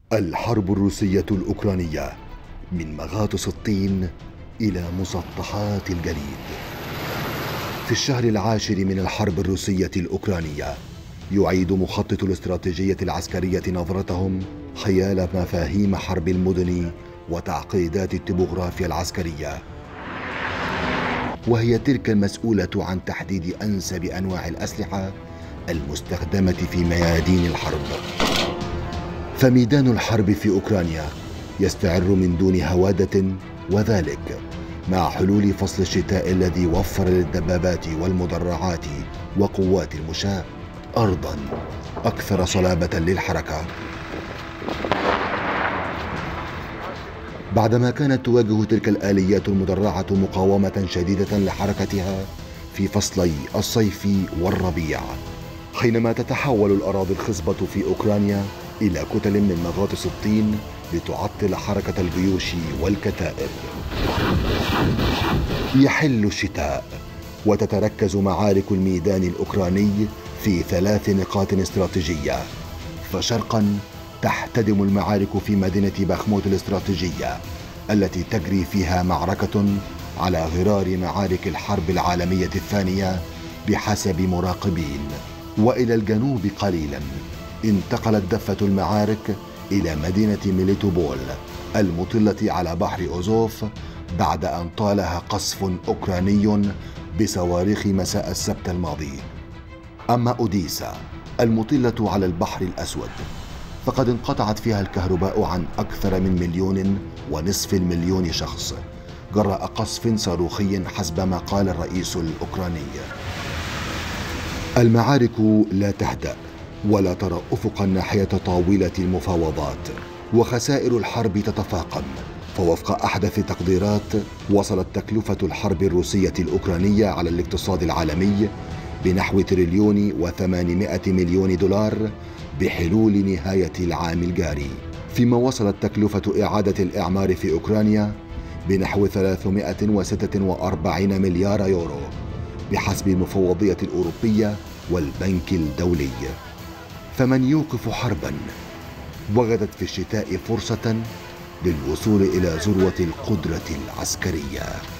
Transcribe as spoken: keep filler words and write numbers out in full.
الحرب الروسية الأوكرانية، من مغاطس الطين إلى مسطحات الجليد. في الشهر العاشر من الحرب الروسية الأوكرانية يعيد مخطط الاستراتيجية العسكرية نظرتهم حيال مفاهيم حرب المدن وتعقيدات التopografia العسكرية، وهي تلك المسؤولة عن تحديد أنسب أنواع الأسلحة المستخدمة في ميادين الحرب. فميدان الحرب في أوكرانيا يستعر من دون هوادة، وذلك مع حلول فصل الشتاء الذي وفر للدبابات والمدرعات وقوات المشاة أرضاً أكثر صلابة للحركة. بعدما كانت تواجه تلك الآليات المدرعة مقاومة شديدة لحركتها في فصلي الصيف والربيع، حينما تتحول الأراضي الخصبة في أوكرانيا إلى كتل من مغاطس الطين لتعطل حركة الجيوش والكتائب. يحل الشتاء وتتركز معارك الميدان الأوكراني في ثلاث نقاط استراتيجية. فشرقا تحتدم المعارك في مدينة بخموت الاستراتيجية التي تجري فيها معركة على غرار معارك الحرب العالمية الثانية بحسب مراقبين. وإلى الجنوب قليلا انتقلت دفة المعارك إلى مدينة ميليتوبول المطلة على بحر أوزوف بعد أن طالها قصف أوكراني بصواريخ مساء السبت الماضي. أما أوديسا المطلة على البحر الأسود فقد انقطعت فيها الكهرباء عن أكثر من مليون ونصف المليون شخص جراء قصف صاروخي حسب ما قال الرئيس الأوكراني. المعارك لا تهدأ ولا ترى أفقا ناحية طاولة المفاوضات، وخسائر الحرب تتفاقم. فوفق أحدث تقديرات وصلت تكلفة الحرب الروسية الأوكرانية على الاقتصاد العالمي بنحو تريليون وثمانمائة مليون دولار بحلول نهاية العام الجاري، فيما وصلت تكلفة إعادة الإعمار في أوكرانيا بنحو ثلاثمائة وستة وأربعين مليار يورو بحسب المفوضية الأوروبية والبنك الدولي. فمن يوقف حربا وجدت في الشتاء فرصة للوصول إلى ذروة القدرة العسكرية.